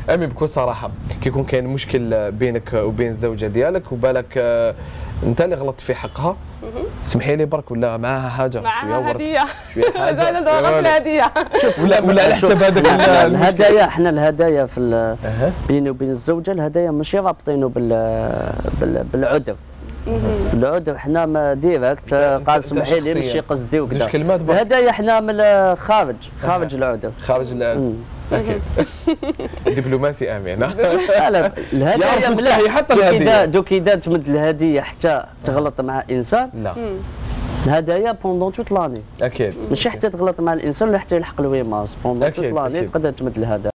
امي بكل صراحه كي يكون كاين مشكل بينك وبين الزوجه ديالك وبالك انت اللي غلطت في حقها، سمحي لي برك ولا معاها حاجه معاها هديه شويه حاجه زاد ضغط الهديه شوف ولا على حساب هذاك الهدايا. احنا الهدايا في بيني وبين الزوجه الهدايا ماشي رابطينه بالعذر. العذر حنا ما ديريكت قال سمحي لي ماشي قصدي وكذا. الهدايا حنا من خارج العذر. خارج العذر. اكيد. دبلوماسي امين. لا الهدايا مليح حتى الهديه دوك اذا تمد الهديه حتى تغلط مع انسان. لا الهدايا بوندون توت لاني. اكيد ماشي حتى تغلط مع الانسان ولا حتى يلحق الويماس بوندون توت لاني تقدر تمد الهدايا.